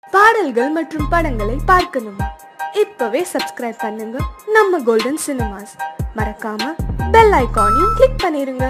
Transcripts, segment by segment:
பாடல்கள் மற்றும் படங்களை பார்க்கணுமா? இப்பவே சப்ஸ்கிரைப் பண்ணுங்க நம்ம கோல்டன் சினிமாஸ். மறக்காம பெல் ஐகானையும் கிளிக் பண்ணிருங்க.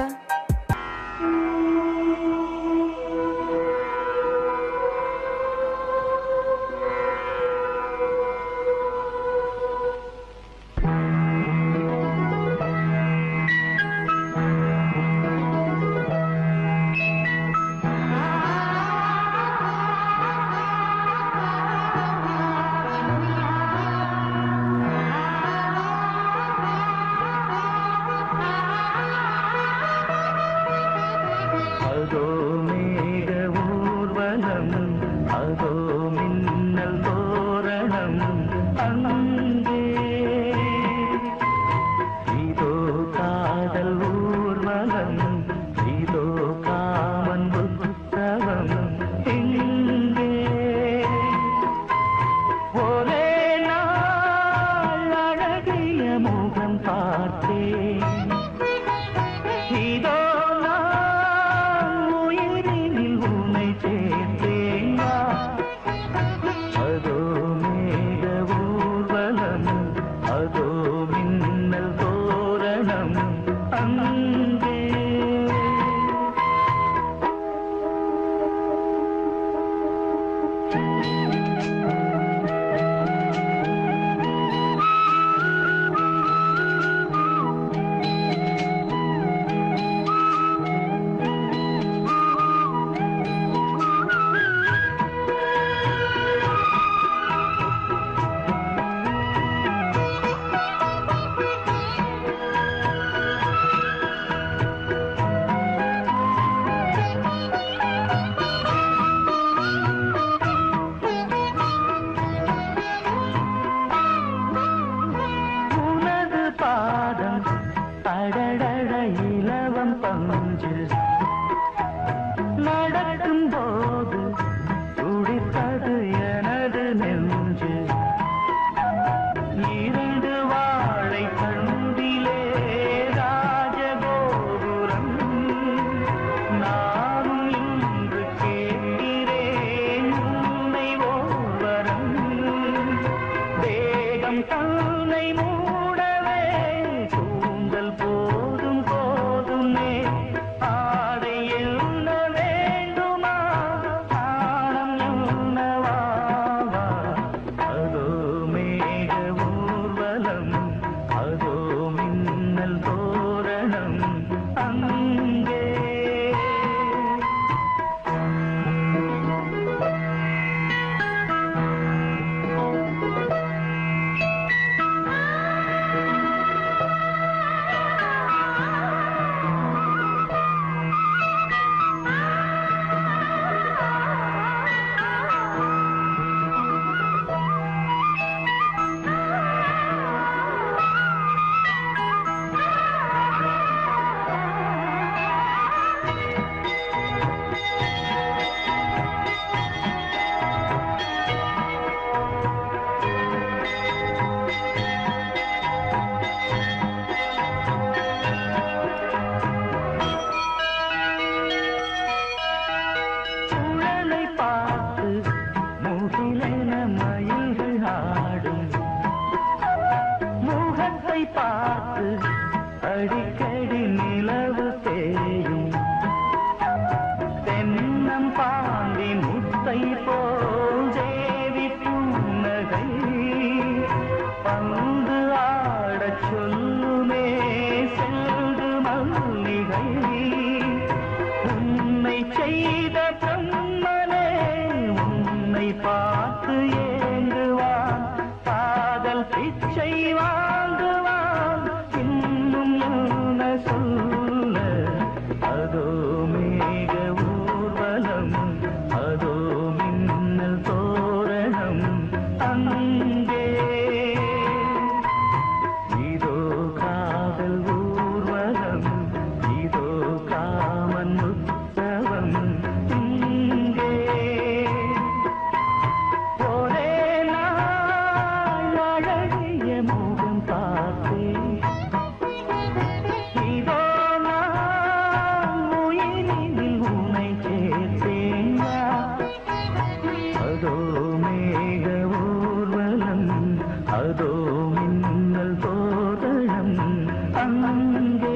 மேக ஊர்வலம் அதோ மின்னல் தோரணம் அங்கே.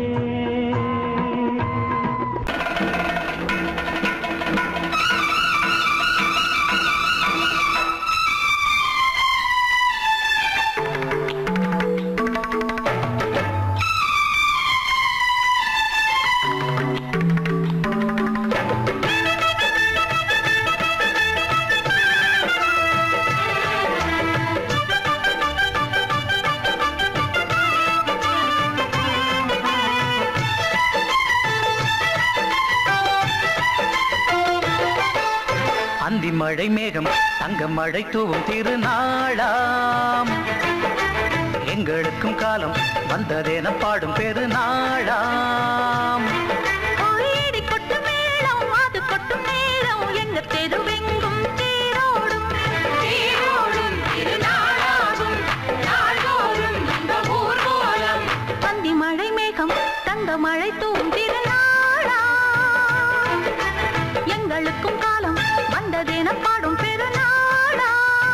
அந்தி மழை மேகம் தங்க மழை தூவும் திருநாளாம், எங்களுக்கும் காலம் வந்ததென பாடும் பெருநாளாம். கோயிடி கொட்டு மேளம் அது கொட்டும் நேரம் எங்க தெருவெங்கும் தேரோடும் தேரோடும் திருநாளாகும் நாள்தோறும் இந்த ஊர்வலம். அந்தி மழை மேகம் தங்க மழை தூவும் திருநாளாம், எங்களுக்கும் காலம் வந்ததென பாடும் பெருநாளா.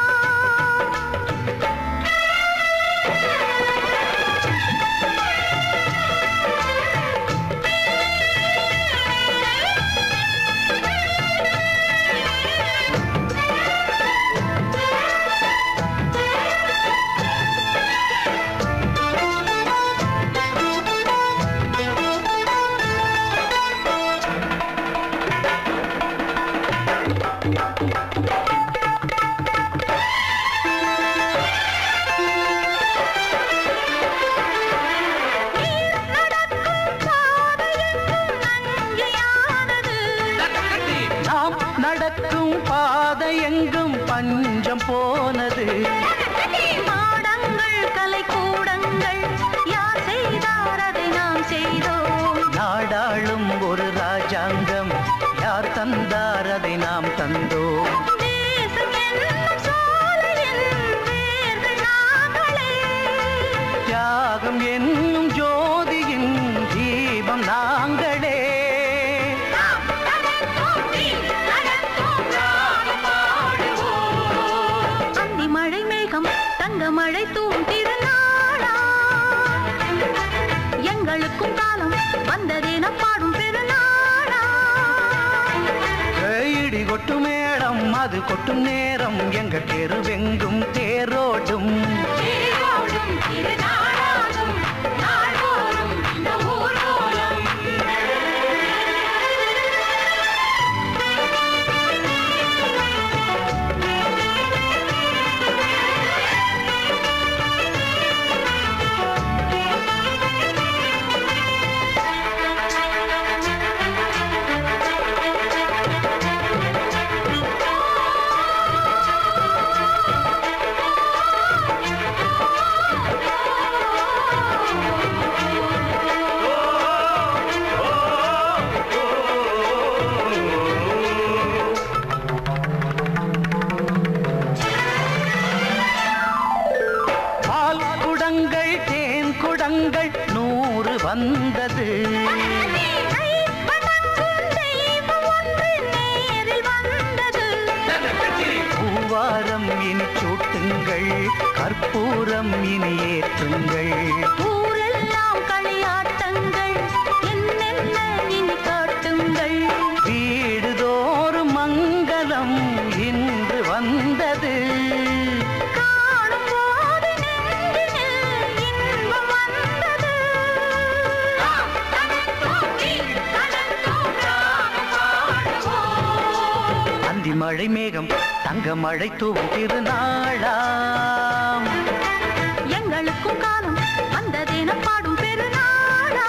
நடக்கும் பாதை எங்கும் பஞ்சம் போனது. மாடங்கள் கலை கூடங்கள் யார் செய்தார் அதை நாம் செய்தோம். நாடாளும் ஒரு ராஜாங்கம் யார் தந்தார் அதை நாம் தந்தோம். தேசம் என்னும் சோலையின் வேர்கள் நாங்களே, தியாகம் என்னும் ஜோதியின் தீபம் நாங்களே. அந்தி மழை மேகம் தங்க மழை தூவும் திருநாளா, எங்களுக்கும் காலம் வந்ததென பாடும் பெருநாளா. இடி கொட்டு மேளம் அது கொட்டும் நேரம் எங்க தெருவெங்கும் தேரோடும் தேரோடும் திருநாளாகும் நாள்தோறும் இந்த ஊர்வலம். பால் குடங்கள் தேன் குடங்கள் 100 வந்தது. பூவாரம் இனி சூட்டுங்கள் கற்பூரம் இனி ஏற்றுங்கள். ஊரெல்லாம் களியாட்டங்கள் என்னென்ன இனி காட்டுங்கள். வீடுதோறும் மங்களம் இன்று வந்தது. காணும் போது நெஞ்சினில் இன்பம் வந்தது. அந்தி மழை மேகம் தங்க மழை தூவும் திருநாளாம், எங்களுக்கும் காலம் வந்ததென பாடும் பெருநாளா.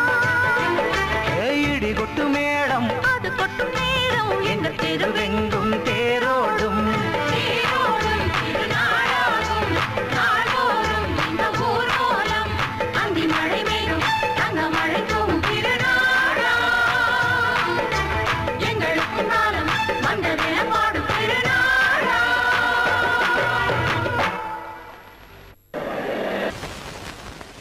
இடி கொட்டு மேளம் அது கொட்டும் நேரம் எங்க தெருவெங்கும் தேரோடும் தேரோடும் திருநாளாகும் நாள்தோறும் இந்த ஊர்வலம். அந்தி மழை மேகம் தங்க மழை தூவும் திருநாளா, எங்களுக்கும் காலம் வந்ததென பாடும் பெருநாளா.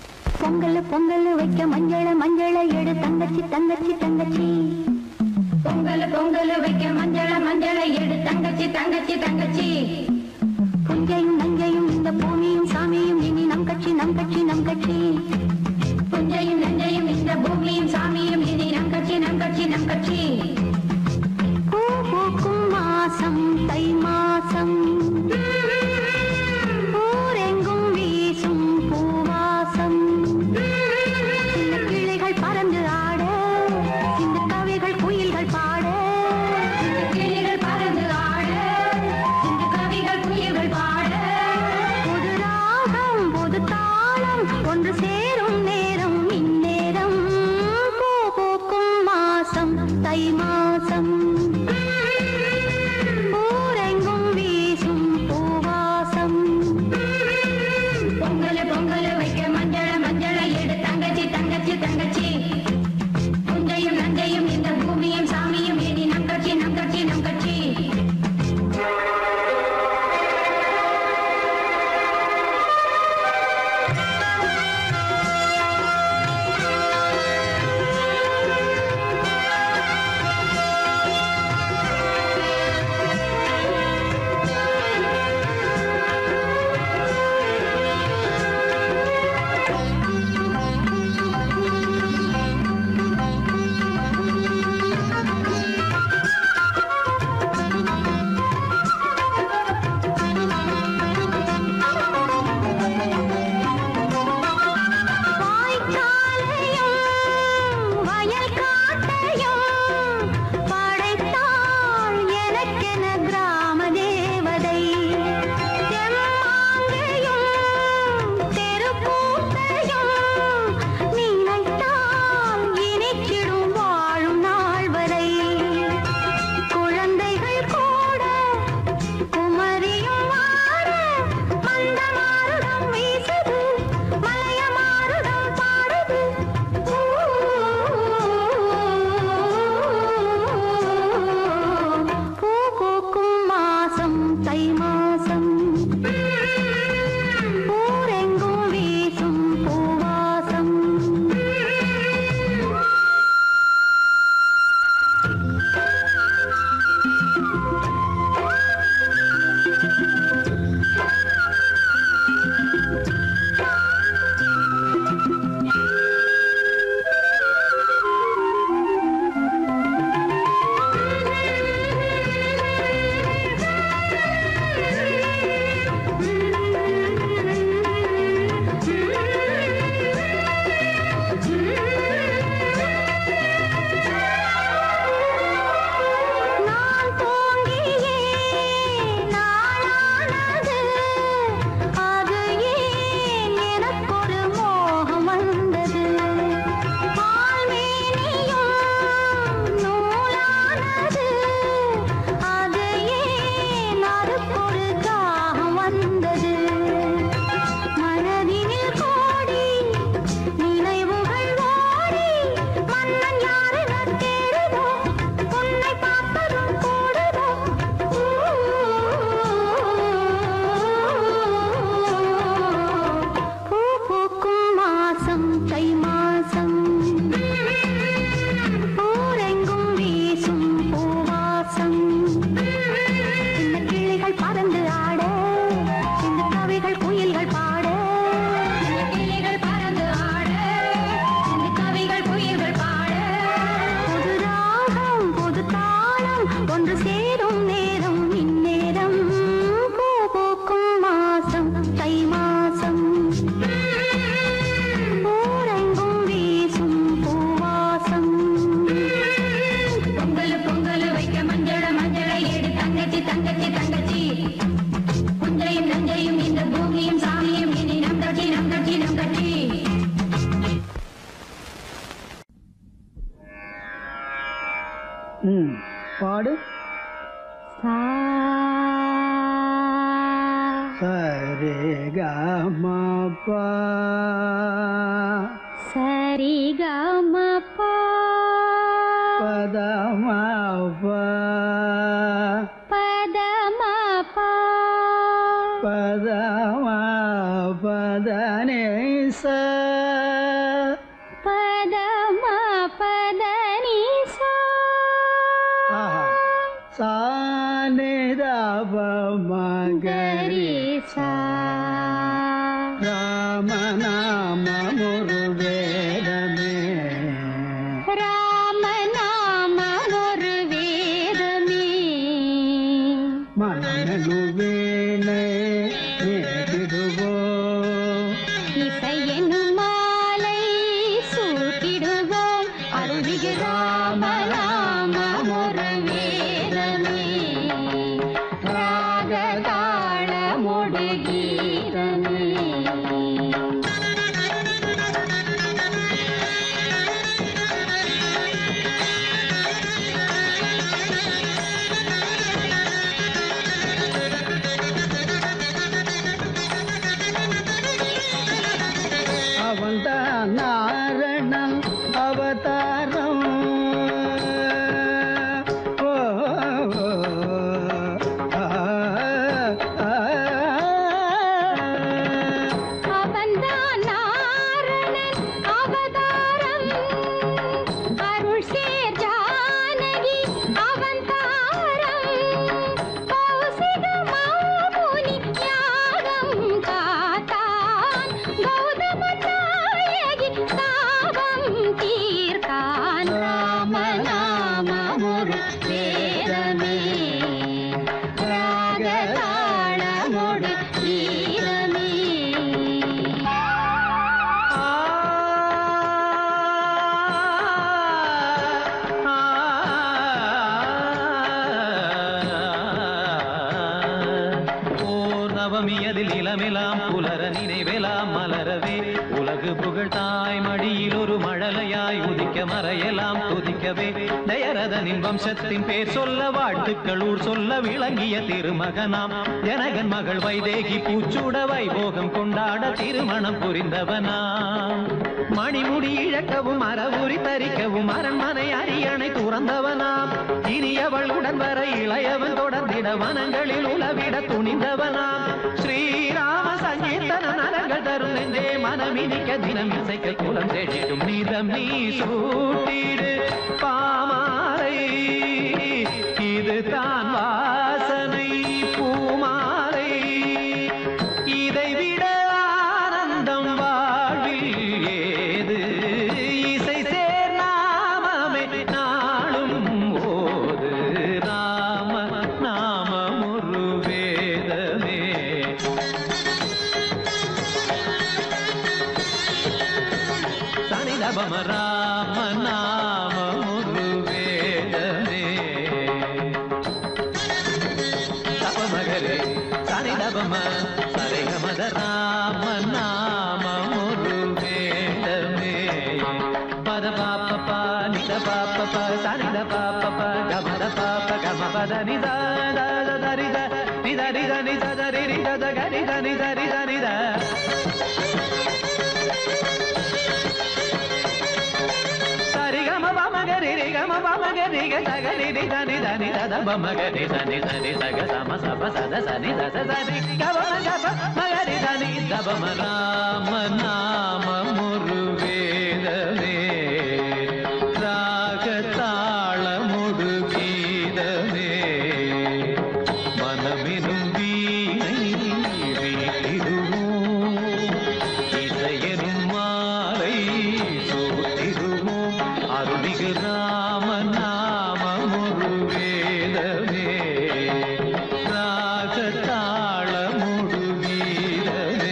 பொங்கல் பொங்கல் வைக்க மஞ்சள மஞ்சள எடு தங்கச்சி தங்கச்சி தங்கச்சி. பொங்கல் பொங்கல் வைக்க மஞ்சள மஞ்சள எடு தங்கச்சி தங்கச்சி தங்கச்சி. புஞ்சையும் நஞ்சையும் இந்த பூமியும் சாமியும் இனி நம் கட்சி நம் கட்சி நம் கட்சி. புஞ்சையும் நஞ்சையும் இந்த பூமியும் சாமியும் இனி நம் கட்சி நம் கட்சி நம் கட்சி. பூ பூக்கும் மாசம் தை மாசம் ஊரெங்கும் வீசும் பூவாசம். சின்ன கிளிகள் பறந்து ஆட இந்த கவிகள் குயில்கள் பாட. சின்ன கிளிகள் பறந்து ஆட இந்த கவிகள் குயில்கள் பாட. புது ராகம் புது தாளம் ஒன்று சேரும் நேரம் இந்நேரம். பூ பூக்கும் மாசம் தை மாசம் ஊரெங்கும் வீசும் பூவாசம். பொங்கல் பொங்கல் வைக்க மஞ்சள மஞ்சள எடு தங்கச்சி தங்கச்சி தங்கச்சி. புஞ்சையும் நஞ்சையும் இந்த பூமியும் சாமியும் இனி நம் கட்சி நம் கட்சி நம் கட்சி. பாடு. சரி கமபா சரி கமபா பதமபா பதமபா பதம பதனேச பதம பதனிசா கரிசா ராமநாமமொரு வேதமே ராமநாமமொரு வேதமே மனமெனு வீணை ஏகிடுவோ இசையெனும் மாலை சூட்டிடுவோம் அருள்மிகு ராமநாமமொரு வேதமே ராகதாளமொடு கீதமே அவன்தான் நாரணன் அவதாரம் ஓ, ஆ, ஆ, அவன்தான் நாரணன் அவதாரம் அருள் சேர் ஜானகி அவதாரம் கௌசிக மாமுனி யாகம் காத்தான் கௌதம நாயகி தாபம் தீர்த்தான் ராமநாமமொரு வேதமே ராகதாளமொடு கீதமே ஓர் நவமியதில் இளமெலாம் புலர நினைவெலாம் மலரவே உலகு புகழ் தாய் மடியில் ஒரு மழலையாய் உதிக்க மறையெல்லாம் துதிக்கவே தயரதனின் வம்சத்தின் பேர் சொல்ல வாழ்த்துக்கள் ஊர் சொல்ல விளங்கிய திருமகனாம் ஜனகன் மகள் வைதேகி பூச்சூட வைபோகம் கொண்டாட திருமணம் புரிந்தவனாம் மணிமுடி இழக்கவும் அறவுரி தரிக்கவும் அரண்மனை அரியணை துறந்தவனாம் இனியவள் உடன் வர இளையவன் தொடர்ந்திட வனங்களில் உலவிட துணிந்தவனாம் ஸ்ரீராம சங்கீர்த்தன நரங்கள் தரும் நெஞ்சே மனமினிக்க தினம் இசைக்க குலம் தேடிடும் நீதம் நீ சூட்டிடு பாமாலை இது தான் வாசனை பூமாலை இதை விட ஆனந்தம் வாழ்வில் ஏது இசை சேர் நாமமே நாளும் ஓது ராம நாமமொரு வேதமே சனிதபம ராம நாமமொரு வேதமே தபமகரே சனிதபம சரிகமத ராம நாமமொரு வேதமே பத பாப்ப நித பாப்ப சனித பாப்ப கமத பாப்ப கமபத நித தரித நித நித நித தரி நித கரித நித நித நித சரிகம பமகரி ரிகம பமகரி கசகரி நித நித நித பமகரி சனி சனி சக சம சப சத சனி தச சனி கவன கப மகரி சனி தபம ராம நாமமொரு வேதமே ராகதாளமொடு கீதமே மனமெனும் வீணை வீட்டிடுவோம் இசையெனும் மாலை சூட்டிடுவோம் அருள்மிகு ராம நாமமொரு வேதமே ராகதாளமொடு கீதமே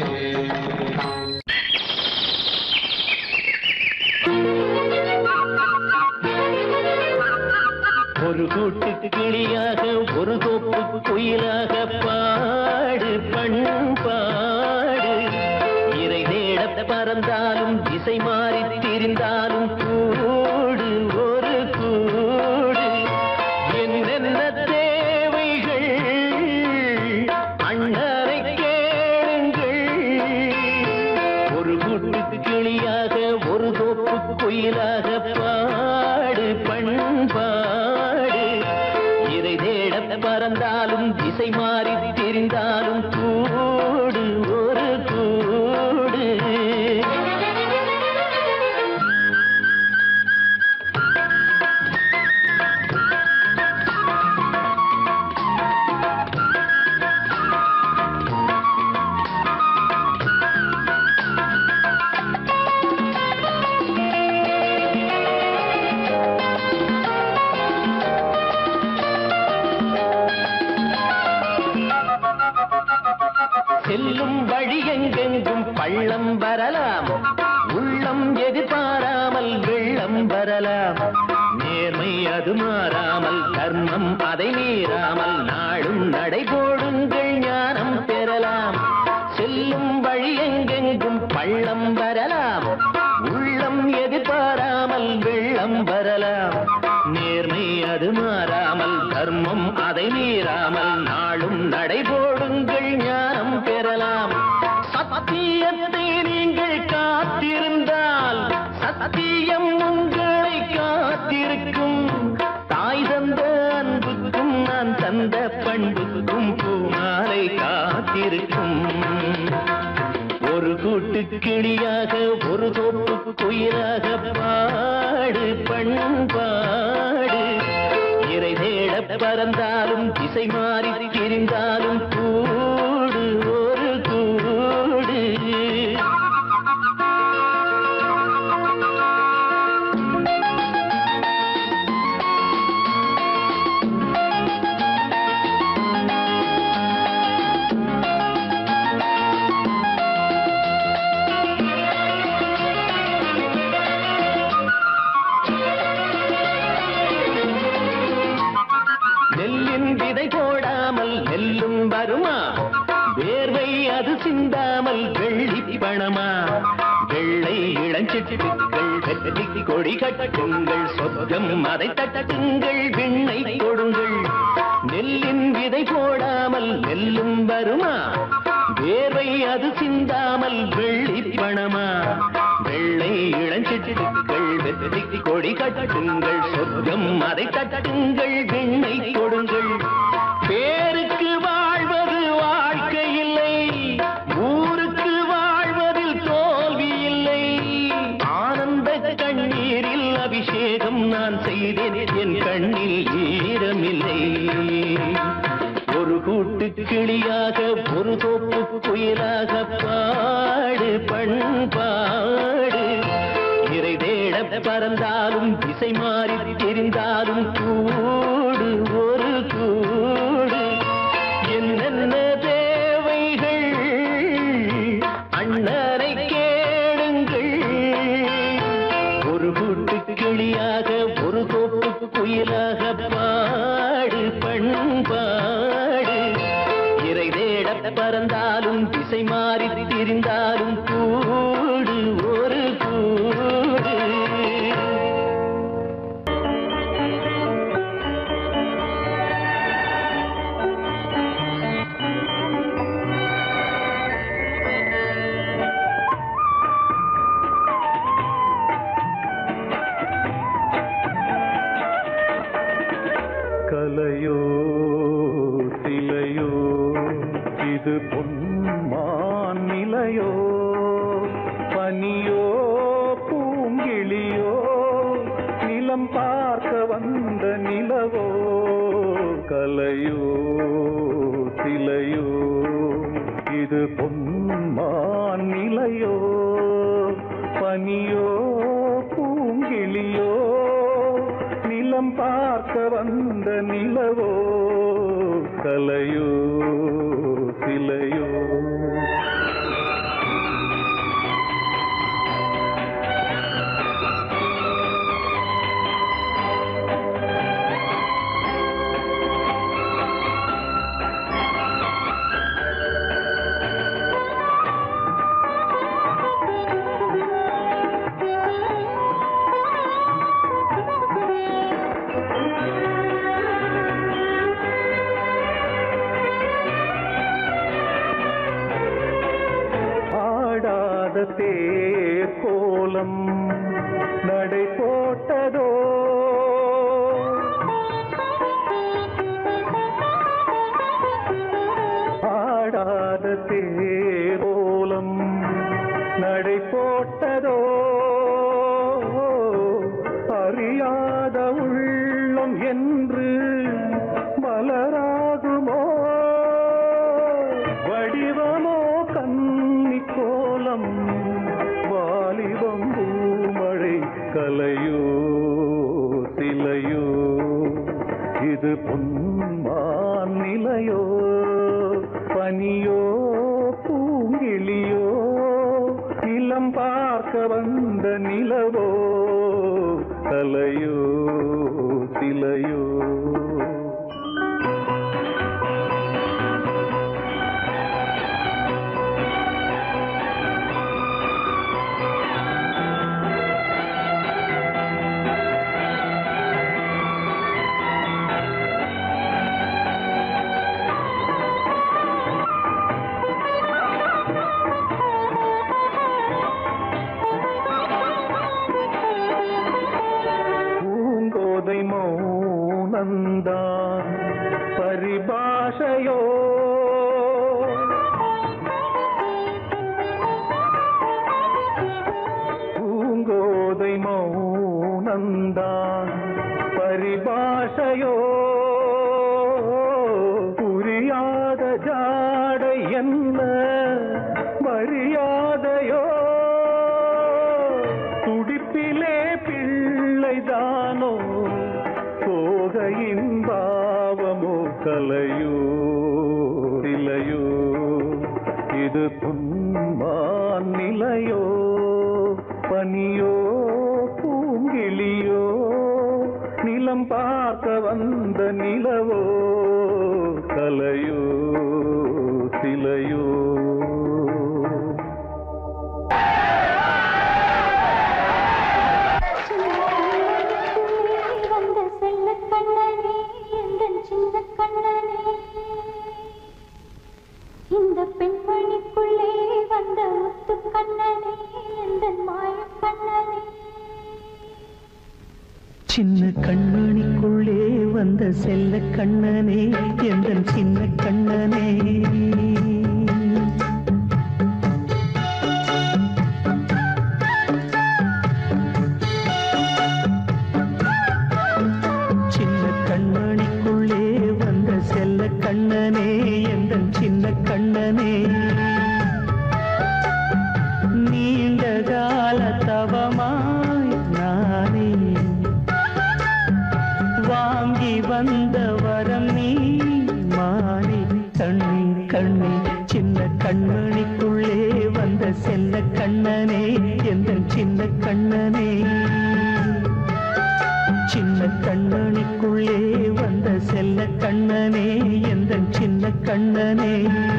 ஒரு கூட்டு கிளியாக ஒரு தோப்பு குயிலாக பாடு பண்பாடு இறை தேட பறந்தாலும் திசை மாறி திரிந்தாலும் கூடு ஒரு கூடு என்னென்ன தேவைகள் அண்ணரை கேளுங்கள் ஒரு கூட்டு கிளியாக ஒரு தோப்பு குயிலாக பாடு பண்பாடு இறை தேட பறந்தாலும் திசை மாறி தெரிந்தாலும் கூடு ஒரு கூடு செல்லும் வழி எங்கெங்கும் பள்ளம் வரலாம், உள்ளம் எதிர்பாராமல் வெள்ளம் வரலாம். நேர்மை அது மாறாமல், தர்மம் அதை மீறாமல், நாளும் நடைபோடுங்கள் ஞானம் பெறலாம். செல்லும் வழி எங்கெங்கும் பள்ளம் வரலாம், உள்ளம் எதிர்பாராமல் வெள்ளம் வரலாம். நேர்மை அது மாறாமல், தர்மம் அதை மீறாமல், நாளும் நடைபோடுங்கள் ஞானம் பெறலாம். சத்தியத்தை நீங்கள் காத்திருந்தால் சத்தியம் உங்களை காத்திருக்கும். தாய் தந்த அன்புக்கும் நான் தந்த பண்புக்கும் பூமாலை காத்திருக்கும். ஒரு கூட்டு கிளியாக ஒரு தோப்பு குயிலாக பாடு பண்பாடு. இறை தேட பறந்தாலும் திசை மாறி திரிந்தாலும் கூடு ஒரு கூடு. நெல்லும் வருமா, வேர்வை அது சிந்தாமல் வெள்ளி பணமா. வெள்ளை இளஞ்சிட்டுக்கள் வெற்றி கொடி கட்டுங்கள், சொர்க்கம் அதை தட்டுங்கள், விண்ணை கொடுங்கள். நெல்லின் விதை போடாமல் நெல்லும் வருமா, வேர்வை அது சிந்தாமல் வெள்ளி பணமா. வெள்ளை இளஞ்சிட்டுக்கள் வெற்றி கொடி கட்டுங்கள், சொர்க்கம் அதை தட்டுங்கள், விண்ணை கொடுங்கள். பேருக்கு வாழ்வது வாழ்க்கை இல்லை, ஊருக்கு வாழ்வதில் தோல்வி இல்லை. ஆனந்த கண்ணீரில் அபிஷேகம் நான் செய்தேன், என் கண்ணில் ஈரமில்லை. ஒரு கூட்டு கிளியாக ஒரு தோப்பு குயிலாக பாடு பண்பாடு. இறை தேட பறந்தாலும் திசை மாறி தெரிந்தாலும் கூடு ஒரு கூடு. என்னென்ன தேவைகள் அண்ணனை கேளுங்கள். ஒரு கூட்டு கிளியாக ஒரு தோப்பு குயிலாக பாடு பண்பாடு. இறை தேட பறந்தாலும் திசை மாறி திரிந்தாலும் கூடு ஒரு கூடு. கலையோ சிலையோ இது பொன்மான் நிலையோ, பனியோ பூங்கிளியோ நிலம் பார்க்க வந்த நிலவோ. கலையோ சிலையோ இது பொன்மான் நிலையோ, பனியோ பூங்கிளியோ நிலம் பார்க்க வந்த நிலவோ. கலையோ சிலையோ. தேர் கோலம் நடை போட்டதோ, ஆடாத தேர் கோலம் நடை போட்டதோ. அறியாத உள்ளம் என்று மலராகுமோ, வடிவமோ கன்னி கோலம் வாலிபம் பூமழை. கலையோ சிலையோ இது பொன்மான் நிலையோ, பனியோ நிலவோ கலையோ சிலையோ மௌனந்தான் பரிபாஷையோ பூங்கோதை மௌனந்தான் பரிபாஷையோ புரியாத ஜாடை என்ன மரியாதையோ துடிப்பிலே பிள்ளைதானோ சோகையின் பாவமோ கலையோ சிலையோ இது புன்மான் நிலையோ பனியோ பூங்கிளியோ நிலம் பார்க்க வந்த நிலவோ கலையோ சிலையோ இந்த பெண்மணிக்குள்ளே வந்த முத்து கண்ணனே எந்த மாய கண்ணனே சின்ன கண்மணிக்குள்ளே வந்த செல்ல கண்ணனே எந்த சின்ன கண்ணனே சின்ன கண்மணிக்குள்ளே வந்த செல்ல கண்ணனே எந்த சின்ன கண்ணனே நீண்ட கால தவமாய் நானே வாங்கி வந்த வரம் நீ மாறி கண்ணி கண்ணி சின்ன கண்மணிக்குள்ளே வந்த செல்ல கண்ணனே எந்த சின்ன கண்ணனே சின்ன கண்மணிக்குள்ளே வந்த செல்ல கண்ணனே எந்த சின்ன கண்ணனே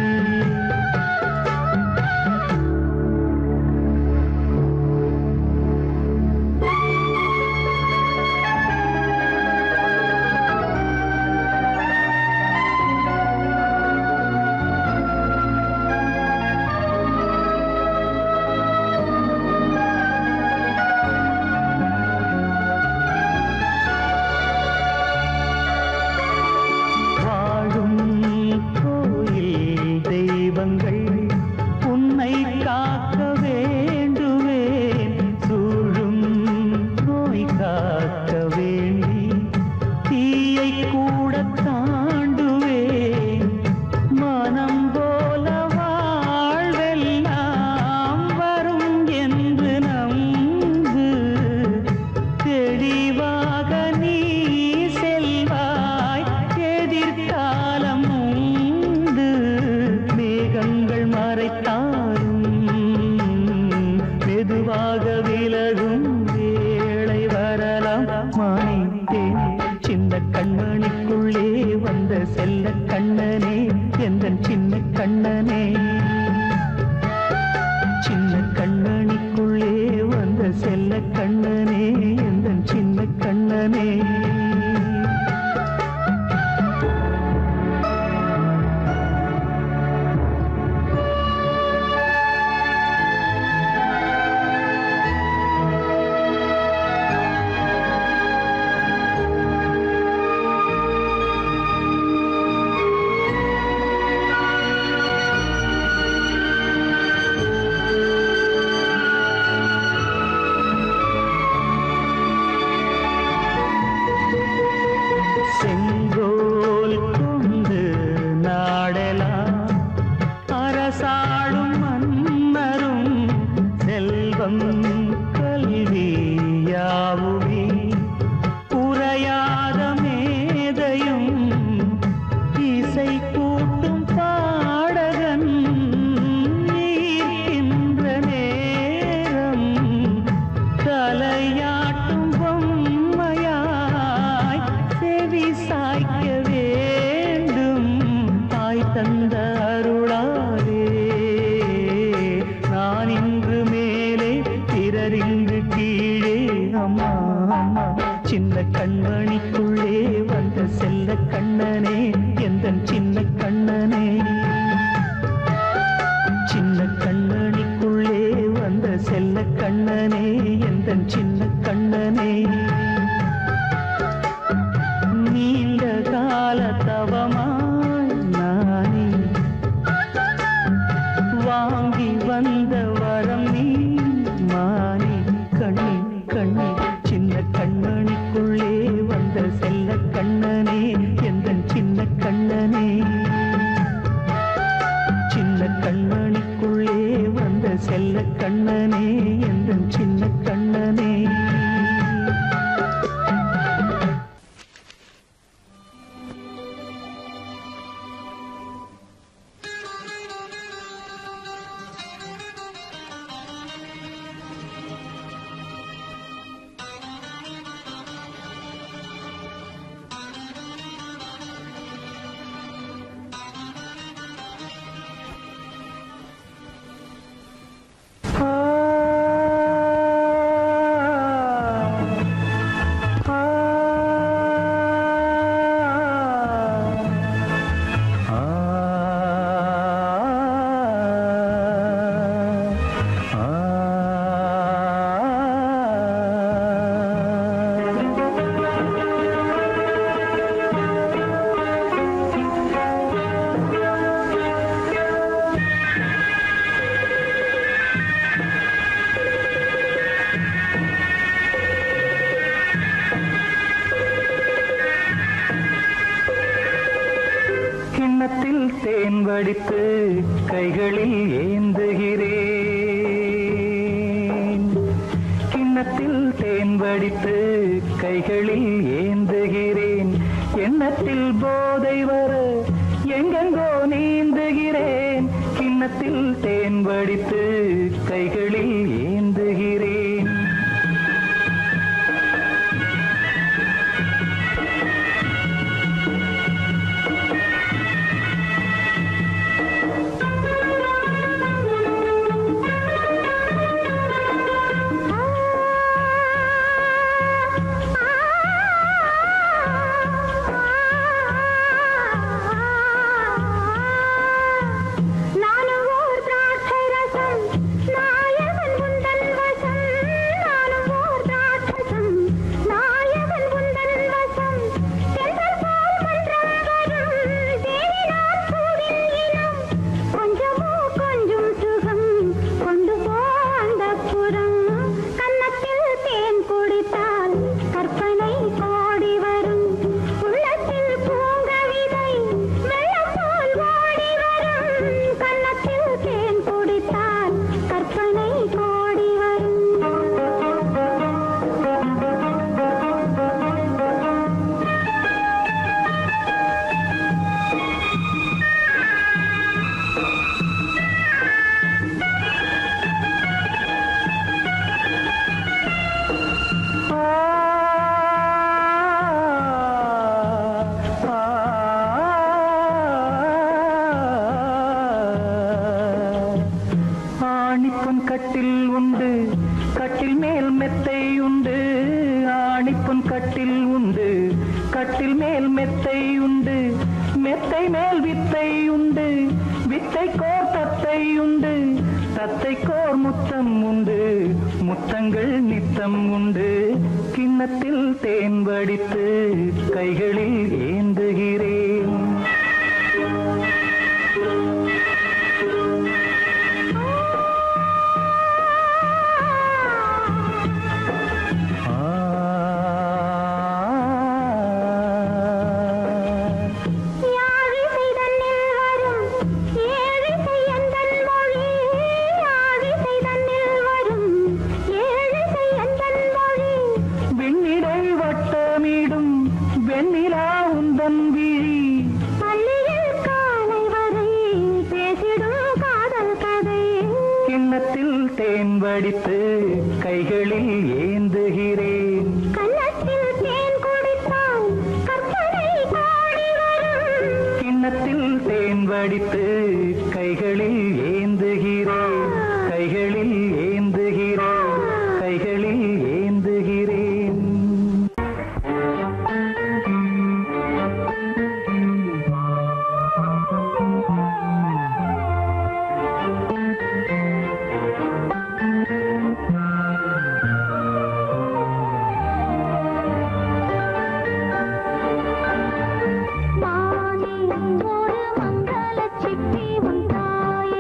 உன்னை காக்க வேண்டுவேன் சூழும் நோய் காக்க வேண்டி தீயை கூட தாண்டுவேன் மனம் போல வாழ்வெல்லாம் வரும் என்று நம்பு தெளிவாக நீ செல்வாய் எதிர்காலம் உண்டு மேகங்கள் மறைத்தாலும் மெதுவாக விலகும் வேளை வரலாம் மானித்தேன் சின்ன கண்மணிக்குள்ளே வந்த செல்ல கண்ணனே எந்த சின்ன கண்ணனே சின்ன கண்மணிக்குள்ளே வந்த செல்ல கண்ணனே எந்த சின்ன கண்ணனே அருளாலே நான் இன்று மேலே பிறரின்று கீழே. அம்மா அம்மா சின்ன கண்மணிக்குள்ளே வந்த செல்ல கண்ணனே எந்தன் சின்ன கண்ணனே. சின்ன கண்ணனிக்குள்ளே வந்த செல்ல கண்ணனே எந்தன் சின்ன கண்ணனே. நீண்ட கால தவமாய் நானே வாங்கி வந்த வரம் நீ மானே. கண்ணி கண்ணி சின்ன கண்ணனிக்குள்ளே வந்த செல்ல கண்ணனே எந்தன் சின்ன கண்ணனே. சின்ன கண்ணனிக்குள்ளே வந்த செல்ல கண்ணனே எந்தன் சின்ன கண்ணனே. கிண்ணத்தில் தேன் வடித்து கைகளில் ஏந்துகிறேன். கிண்ணத்தில் தேன் வடித்து கைகளில் ஏந்துகிறேன். எண்ணத்தில் போதை வர எங்கெங்கோ நீந்துகிறேன். கிண்ணத்தில் தேன் வடித்து கைகளில் ஏந்துகிறேன். கட்டில் உண்டு, கட்டில் மேல் மெத்தை உண்டு. ஆணிப்பொன் கட்டில் உண்டு, கட்டில் மேல் மெத்தை உண்டு. மெத்தை மேல் வித்தை உண்டு, வித்தை கோர் தத்தை உண்டு. தத்தை கோர் முத்தம் உண்டு, முத்தங்கள் நித்தம் உண்டு. கிண்ணத்தில் தேன் வடித்து கைகளில் ஏந்துகிறேன். தேன் வடித்து கைகளில் ஏந்துகிறேன். கன்னத்தில் தேன் குடித்தால் கற்பனை கோடி வரும். கிண்ணத்தில் தேன் வடித்து கைகளில் ஏந்துகிறேன் கைகளில் ஏந்துகிறேன் கைகளில் ஏந்துகிறேன் மானே ஒரு மங்கள சிட்டி உன் தாயே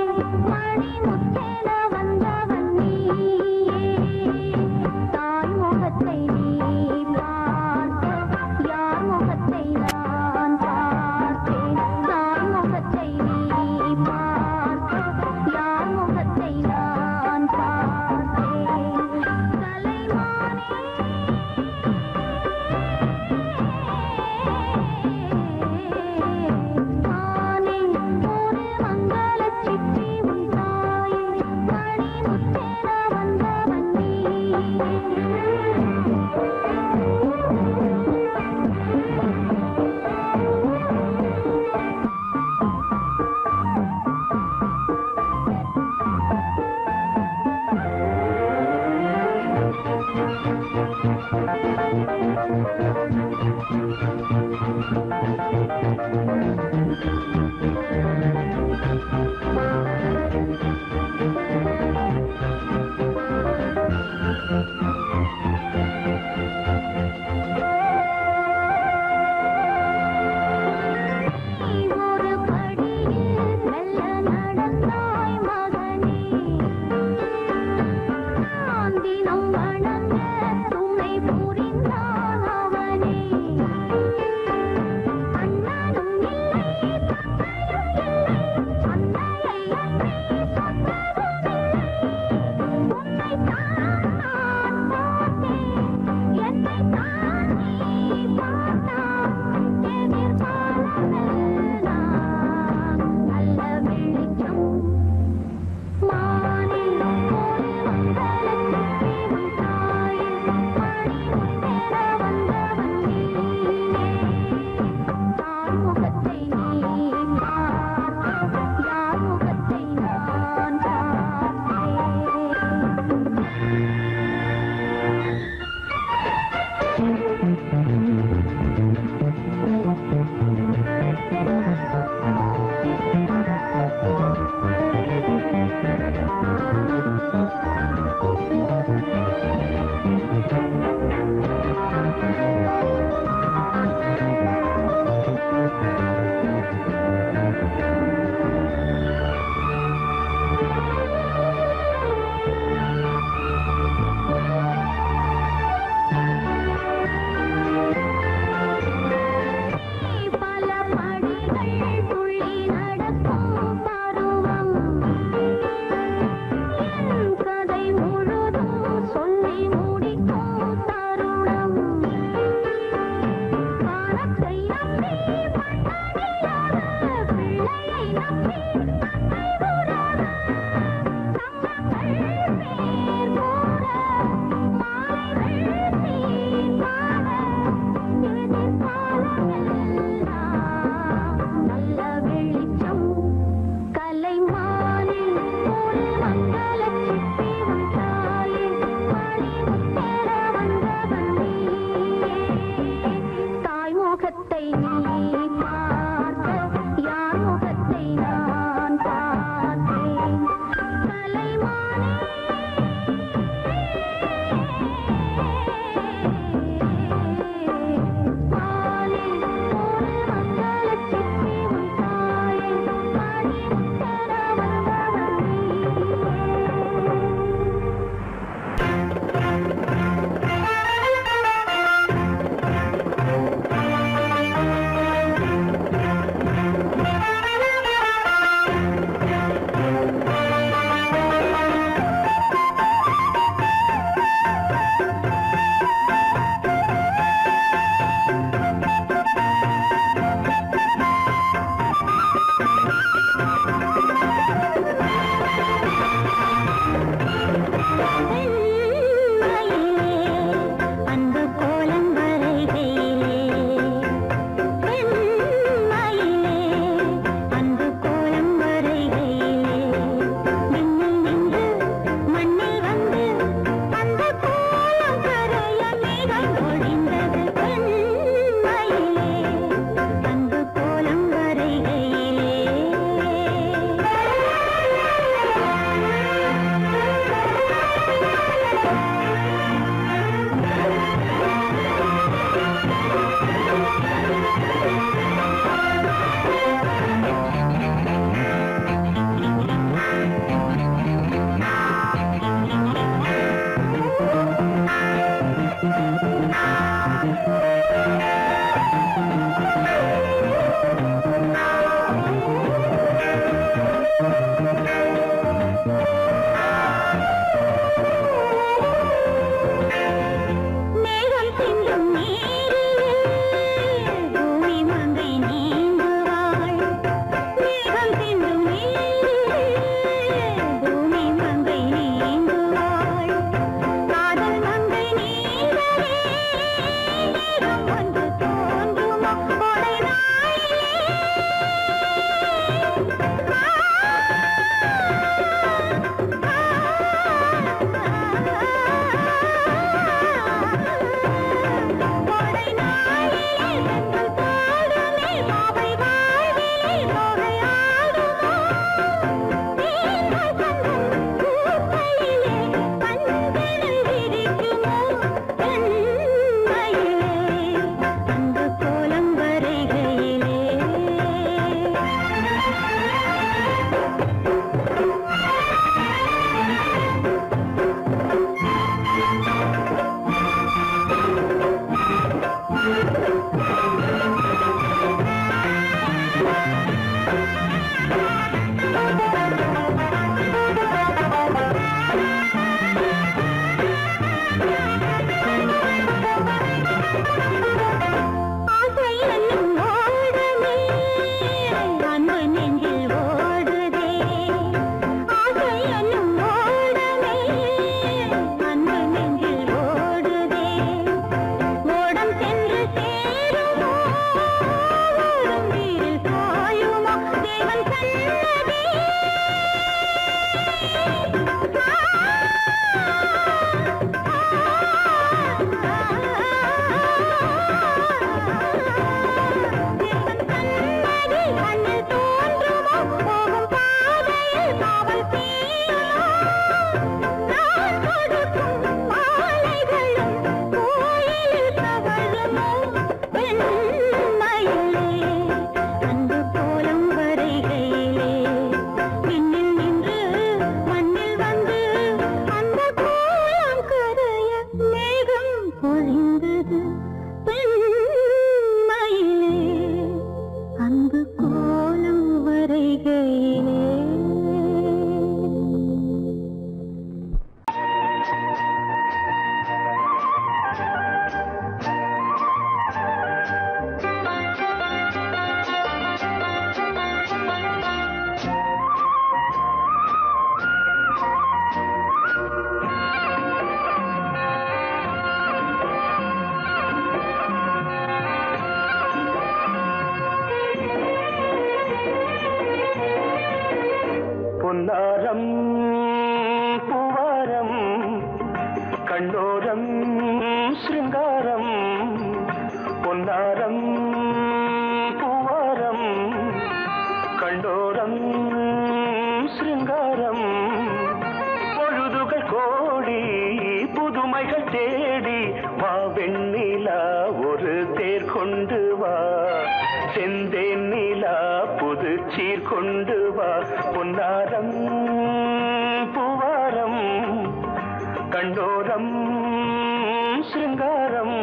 பொன்னாரம் பூவாரம் கண்ணோரம் சிருங்காரம் பொன்னாரம் பூவாரம் கண்டோரம் சிருங்காரம் பொழுதுகள் கோடி புதுமைகள் தேடி வா வெண்ணிலா ஒரு தேர் கொண்டு வா செந்தேன் நிலா புது சீர் கொண்டு வா பொன்னாரம் பூவாரம் கண்டோரம் சிருங்காரம்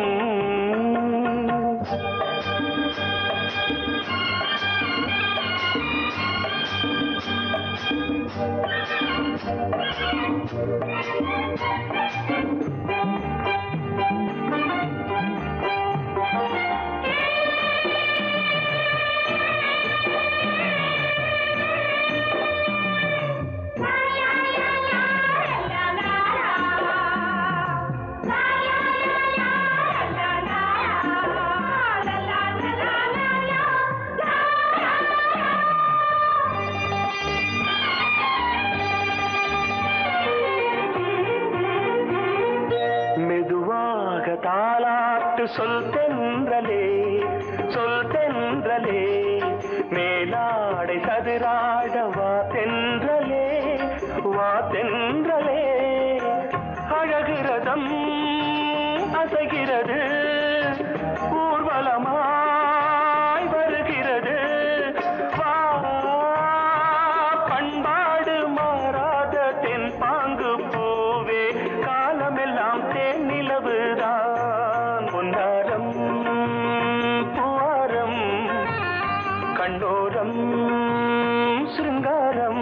தாலாட்டு சொல் தென்றலே மேலாடை சதுராட வா தென்றலே அழகிறதம் அசைகிறது ஊர்வலமாய் வருகிறது வா பண்பாடு மாறாத தென் பாங்கு பூவே காலமெல்லாம் தேன் நிலவுதான் பொன்னாரம் பூவாரம் கண்டோரம் சிருங்காரம்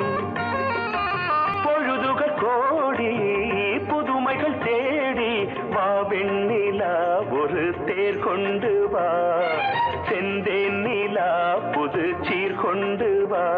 பொழுதுகள் கோடி புதுமைகள் தேடி வா வெண்ணிலா ஒரு தேர் கொண்டு வா செந்தேன் நிலா புது சீர் கொண்டு வா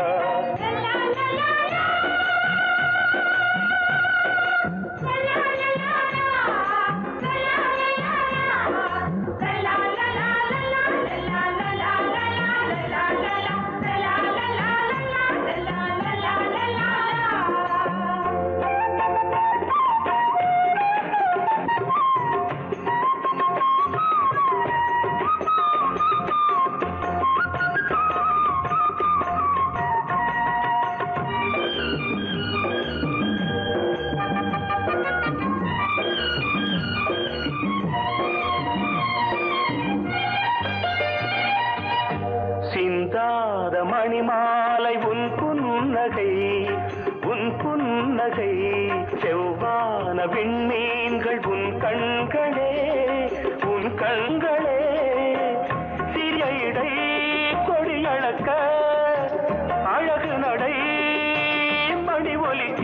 சிந்தாத மணிமாலை உன் புன்னகை செவ்வான விண்மீன்கள் உன் கண்களே சிறிய இடை கொடியளக்க அழகு நடை மணி ஒலிக்க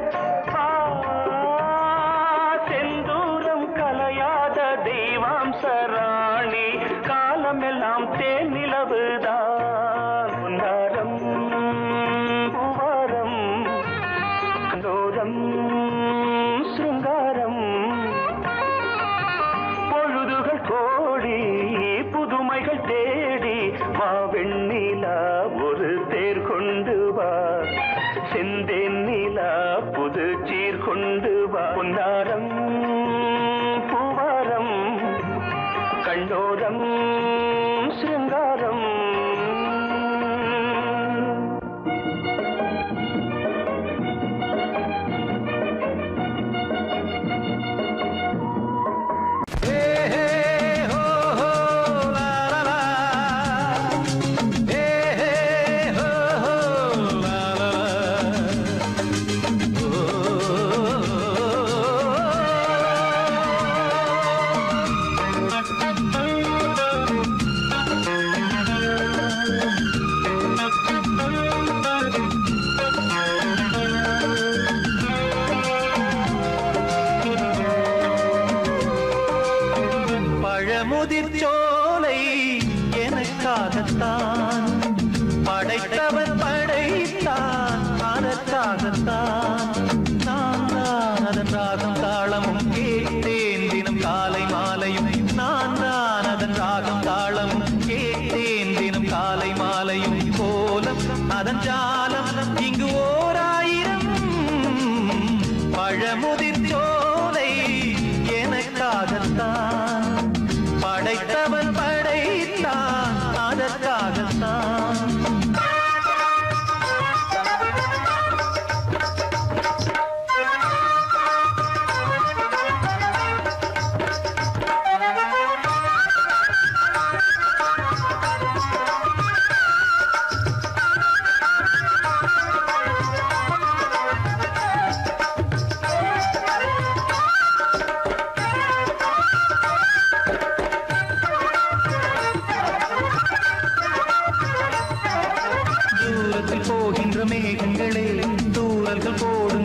செந்தூரம் கலையாத தெய்வாம்சராணி காலமெல்லாம் தேன் நிலவுதான் பொன்னாரம் பூவாரம் கண்டோரம் சிருங்காரம் பொழுதுகள் கோடி புதுமைகள் தேடி வா வெண்ணிலா ஒரு தேர் கொண்டு வா செந்தேன் நிலா புது சீர் கொண்டு வா பொன்னாரம் பூவாரம் கண்டோரம் சிருங்காரம் முதிர்ச்சோலை எனக்காகத்தான் படைத்தவன் படைத்தான் அதற்காகத்தான் நான் தான் அதன் ராகம் தாளமும் கேட்டேன் தினம் காலை மாலையும் நான் தான் அதன் ராகம் தாளமும் கேட்டேன் தினம் காலை மாலையும் கோலம் அதன் ஜாலம் இங்கு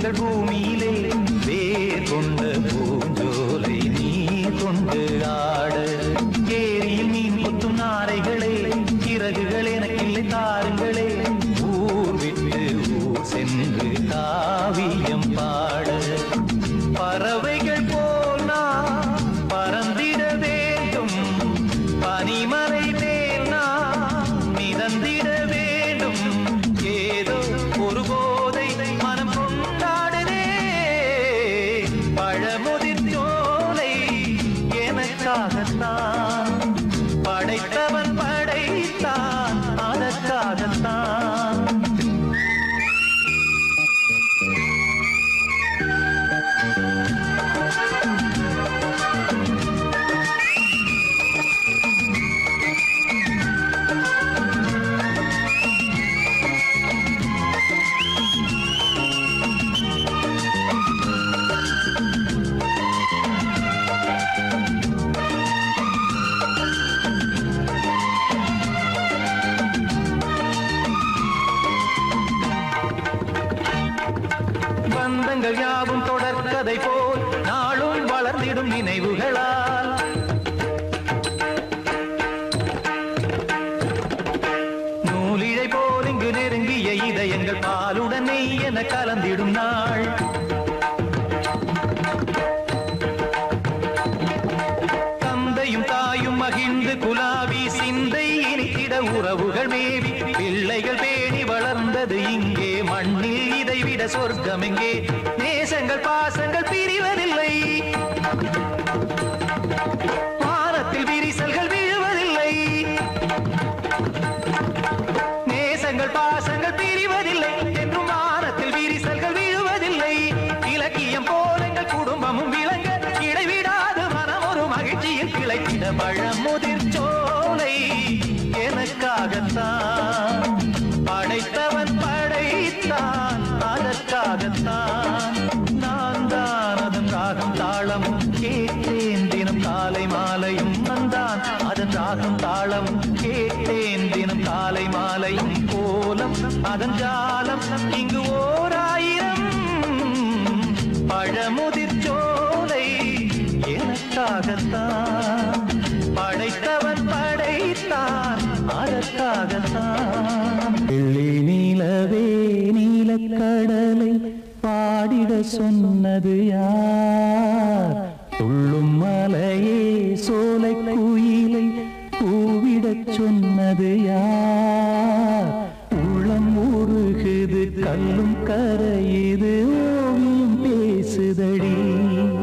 பூவுகள் பூமியிலே வேர் கொண்ட பூஞ்சோலை நீ கொண்டு ஆட ஏரியில் மீன் கொத்தும் நாரைகளே இறகுகள் எனக்கில்லை தாருங்களே ஊர் விட்டு ஊர் சென்று காவியம் பாட பறவைகள் போல் நான் பறந்திட வேண்டும் பனிமலை மேல் நான் மிதந்திட வேண்டும் ஏதோ ஒரு போதை மனம் கொண்டாடுதே பழமுதிர் சோலை எனக்காகத்தான் படைத்தவன் படைத்தான் அதற்காகத்தான் பந்தங்கள் யாவும் தொடர்கதை போல் நாளும் வளர்ந்திடும் நினைவுகளால் நூலிழை போல் இங்கு நெருங்கிய இதயங்கள் பாலுடன் நெய் என கலந்திடும் நாள் தந்தையும் தாயும் மகிழ்ந்து குலாவி சிந்தை இனித்திட உறவுகள் மேவி பிள்ளைகள் பேணி வளர்ந்தது இங்கே மண்ணில் இதைவிட சொர்க்கம் எங்கே நேசங்கள் பாசங்கள் பிரிவதில்லை வானத்தில் விரிசல்கள் விழுவதில்லை நேசங்கள் பாசங்கள் பிரிவதில்லை என்றும் வானத்தில் விரிசல்கள் விழுவதில்லை இலக்கியம் போல எங்கள் குடும்பமும் விளங்க இடைவிடாது மனம் ஒரு மகிழ்ச்சியில் கிளைத்திட பழமுதிர் சோலை எனக்காகத்தான் படைத்தவன் படைத்தான் அதற்காகத்தான் நான் தான் அதன் ராகம் தாளமும் கேட்டேன் தினம் காலை மாலையும் வந்தான் அதன் ராகம் தாளமும் கேட்டேன் தினம் காலை மாலையும் கோலம் அதன் ஜாலம் இங்கு ஓர் ஆயிரம் பழமுதிர் சோலை எனக்காகத்தான் படைத்தவன் படைத்தான் அதற்காகத்தான் வெள்ளி நீலவே நீலக்கடலை பாடிட சொன்னது யார் துள்ளும் மலையே சோலை குயிலை கூவிடச் சொன்னது யார் உள்ளம் உருகுது கல்லும் கரையுது ஓவியம் பேசுதடி